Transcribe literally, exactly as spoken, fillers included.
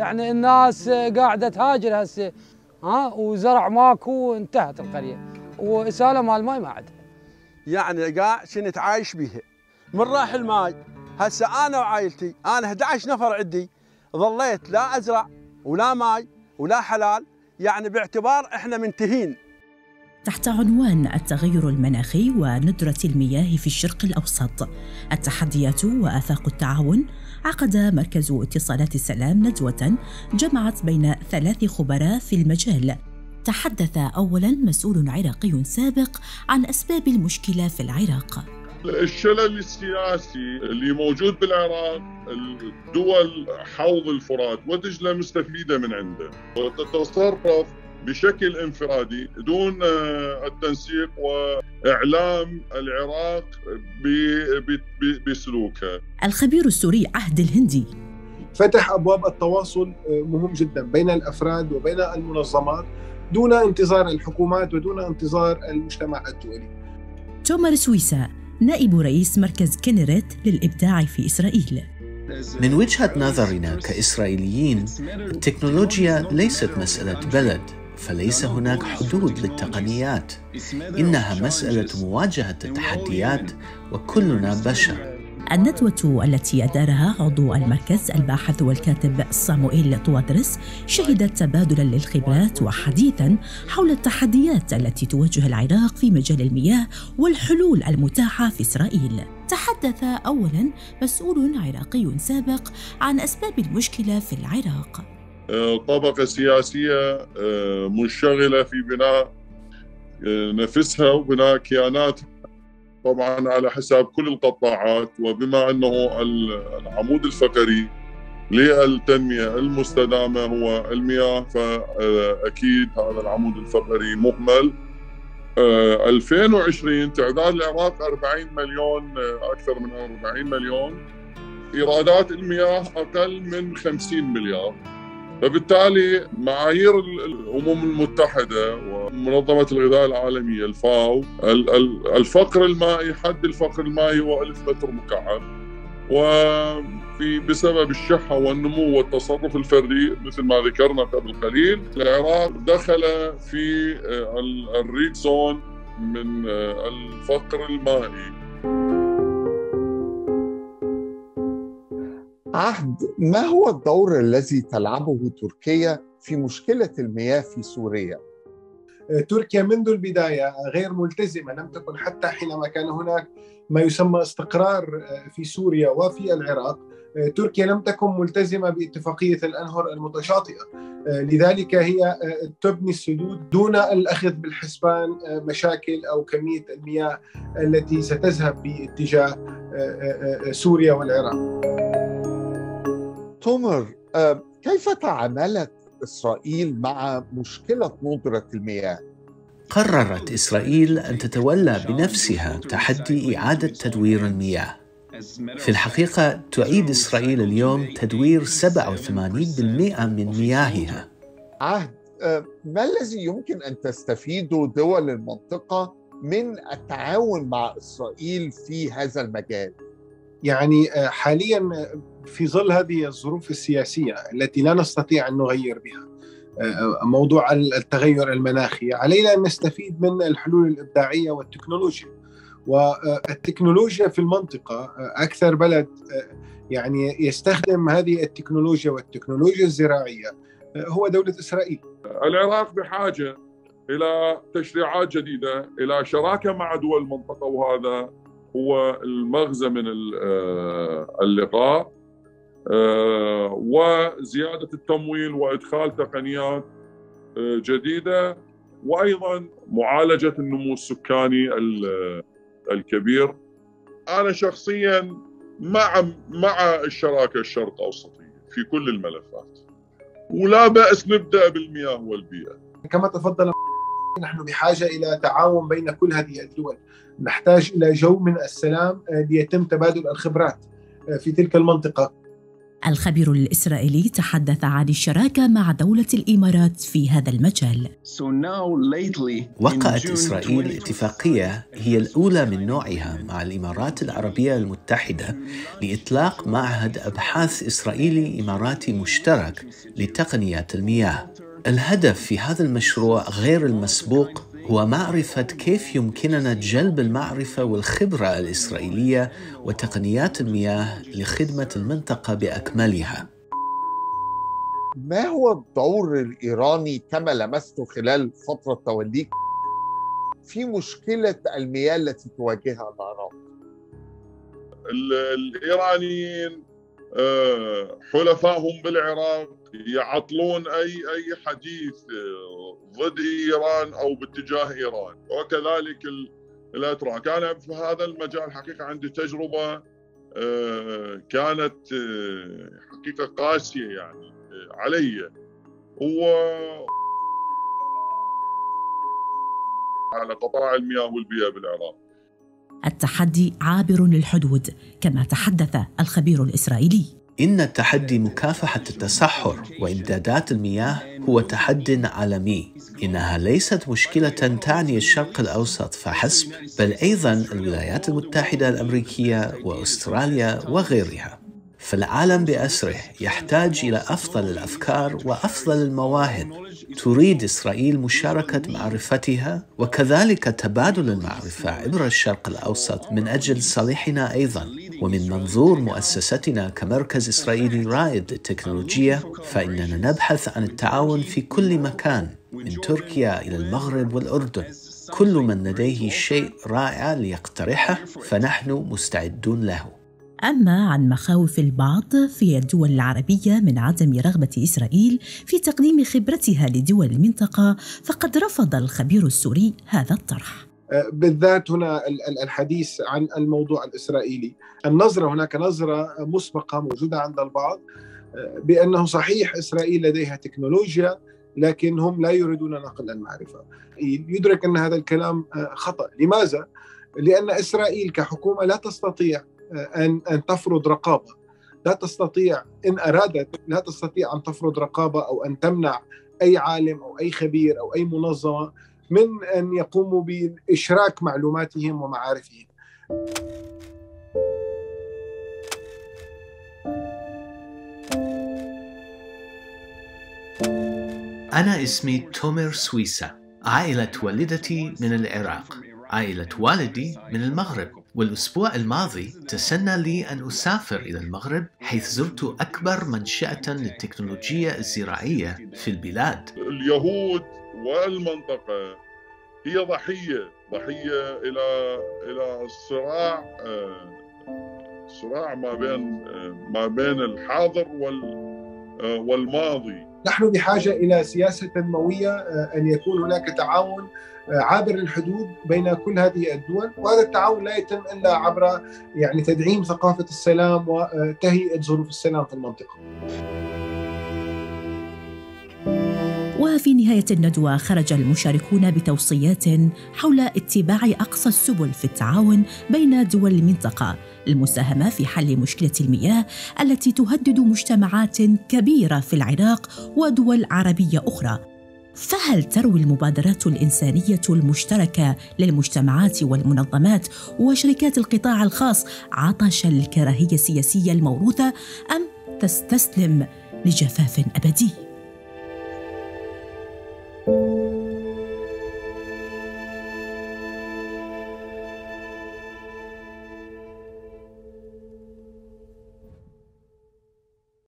يعني الناس قاعدة تهاجر هسه، ها، وزرع ماكو وانتهت القرية، وإسالة مال ماي ما عندها. يعني قاع شنت عايش بيها من راح الماي. هسه أنا وعائلتي، أنا أحد عشر نفر عندي، ظليت لا أزرع ولا ماي ولا حلال، يعني باعتبار إحنا منتهين. تحت عنوان التغير المناخي وندرة المياه في الشرق الأوسط، التحديات وآفاق التعاون، عقد مركز اتصالات السلام ندوة جمعت بين ثلاث خبراء في المجال. تحدث أولاً مسؤول عراقي سابق عن أسباب المشكلة في العراق. الشلل السياسي اللي موجود بالعراق، الدول حوض الفرات ودجلة مستفيدة من عنده وتتصرف بشكل انفرادي دون التنسيق وإعلام العراق بسلوكها. الخبير السوري عهد الهندي: فتح أبواب التواصل مهم جدا بين الأفراد وبين المنظمات دون انتظار الحكومات ودون انتظار المجتمع الدولي. تومر سويسا، نائب رئيس مركز كينيريت للإبداع في إسرائيل: من وجهة نظرنا كإسرائيليين، التكنولوجيا ليست مسألة بلد، فليس هناك حدود للتقنيات، إنها مسألة مواجهة التحديات وكلنا بشر. الندوة التي أدارها عضو المركز الباحث والكاتب صاموئيل طوادرس شهدت تبادلاً للخبرات وحديثاً حول التحديات التي تواجه العراق في مجال المياه والحلول المتاحة في إسرائيل. تحدث أولاً مسؤول عراقي سابق عن أسباب المشكلة في العراق. طبقة سياسية منشغلة في بناء نفسها وبناء كياناتها، طبعا على حساب كل القطاعات، وبما أنه العمود الفقري للتنمية المستدامة هو المياه، فأكيد هذا العمود الفقري مهمل. ألفين وعشرين تعداد العراق أربعين مليون، أكثر من أربعين مليون، إيرادات المياه أقل من خمسين مليار، فبالتالي معايير الأمم المتحدة ومنظمة الغذاء العالمية الفاو، الفقر المائي، حد الفقر المائي هو ألف متر مكعب، وفي بسبب الشحة والنمو والتصرف الفردي مثل ما ذكرنا قبل قليل، العراق دخل في الريد زون من الفقر المائي. عهد، ما هو الدور الذي تلعبه تركيا في مشكلة المياه في سوريا؟ تركيا منذ البداية غير ملتزمة، لم تكن حتى حينما كان هناك ما يسمى استقرار في سوريا وفي العراق، تركيا لم تكن ملتزمة باتفاقية الأنهر المتشاطئة، لذلك هي تبني السدود دون الأخذ بالحسبان مشاكل أو كمية المياه التي ستذهب باتجاه سوريا والعراق. تومر، كيف تعاملت إسرائيل مع مشكلة ندرة المياه؟ قررت إسرائيل أن تتولى بنفسها تحدي إعادة تدوير المياه. في الحقيقة تعيد إسرائيل اليوم تدوير سبعة وثمانين بالمئة من مياهها. عهد، ما الذي يمكن أن تستفيده دول المنطقة من التعاون مع إسرائيل في هذا المجال؟ يعني حالياً في ظل هذه الظروف السياسية التي لا نستطيع أن نغير بها موضوع التغير المناخي، علينا أن نستفيد من الحلول الإبداعية والتكنولوجيا. والتكنولوجيا في المنطقة، أكثر بلد يعني يستخدم هذه التكنولوجيا والتكنولوجيا الزراعية هو دولة إسرائيل. العراق بحاجة إلى تشريعات جديدة، إلى شراكة مع دول المنطقة، وهذا هو المغزى من اللقاء، وزيادة التمويل وإدخال تقنيات جديدة، وأيضا معالجة النمو السكاني الكبير. أنا شخصيا مع مع الشراكة الشرق أوسطية في كل الملفات، ولا بأس نبدأ بالمياه والبيئة. كما تفضل، نحن بحاجة إلى تعاون بين كل هذه الدول، نحتاج إلى جو من السلام ليتم تبادل الخبرات في تلك المنطقة. الخبير الإسرائيلي تحدث عن الشراكة مع دولة الإمارات في هذا المجال. وقعت إسرائيل اتفاقية هي الأولى من نوعها مع الإمارات العربية المتحدة لإطلاق معهد أبحاث إسرائيلي إماراتي مشترك لتقنيات المياه. الهدف في هذا المشروع غير المسبوق هو معرفة كيف يمكننا جلب المعرفة والخبرة الإسرائيلية وتقنيات المياه لخدمة المنطقة بأكملها. ما هو الدور الإيراني كما لمسته خلال فترة توليك في مشكلة المياه التي تواجهها العراق؟ الإيرانيين حلفائهم بالعراق يعطلون أي أي حديث ضد إيران أو باتجاه إيران، وكذلك الأتراك. أنا في هذا المجال حقيقة عندي تجربة كانت حقيقة قاسية يعني علي، و على قطاع المياه والبيئة بالعراق. التحدي عابر للحدود كما تحدث الخبير الإسرائيلي. إن التحدي مكافحة التصحر وإمدادات المياه هو تحد عالمي. إنها ليست مشكلة تعني الشرق الأوسط فحسب، بل أيضاً الولايات المتحدة الأمريكية وأستراليا وغيرها. فالعالم بأسره يحتاج إلى أفضل الأفكار وأفضل المواهب. تريد إسرائيل مشاركة معرفتها وكذلك تبادل المعرفة عبر الشرق الأوسط من أجل صالحنا أيضاً. ومن منظور مؤسستنا كمركز إسرائيلي رائد للتكنولوجيا، فإننا نبحث عن التعاون في كل مكان من تركيا إلى المغرب والأردن. كل من لديه شيء رائع ليقترحه فنحن مستعدون له. أما عن مخاوف البعض في الدول العربية من عدم رغبة إسرائيل في تقديم خبرتها لدول المنطقة، فقد رفض الخبير السوري هذا الطرح. بالذات هنا الحديث عن الموضوع الإسرائيلي، النظرة هناك نظرة مسبقة موجودة عند البعض بأنه صحيح إسرائيل لديها تكنولوجيا لكن هم لا يريدون نقل المعرفة. يدرك أن هذا الكلام خطأ. لماذا؟ لأن إسرائيل كحكومة لا تستطيع أن أن تفرض رقابة، لا تستطيع إن أرادت لا تستطيع أن تفرض رقابة أو أن تمنع أي عالم أو أي خبير أو أي منظمة من أن يقوموا بإشراك معلوماتهم ومعارفهم. أنا اسمي تومر سويسا. عائلة والدتي من العراق، عائلة والدي من المغرب. والأسبوع الماضي تسنى لي أن أسافر إلى المغرب، حيث زرت أكبر منشأة للتكنولوجيا الزراعية في البلاد. اليهود والمنطقة هي ضحية ضحية إلى إلى الصراع صراع ما بين ما بين الحاضر والماضي. نحن بحاجة إلى سياسة تنموية، أن يكون هناك تعاون عابر الحدود بين كل هذه الدول، وهذا التعاون لا يتم إلا عبر يعني تدعيم ثقافة السلام وتهيئة ظروف السلام في المنطقة. وفي نهاية الندوة خرج المشاركون بتوصيات حول اتباع أقصى السبل في التعاون بين دول المنطقة للمساهمة في حل مشكلة المياه التي تهدد مجتمعات كبيرة في العراق ودول عربية أخرى. فهل تروي المبادرات الإنسانية المشتركة للمجتمعات والمنظمات وشركات القطاع الخاص عطش الكراهية السياسية الموروثة، أم تستسلم لجفاف أبدي؟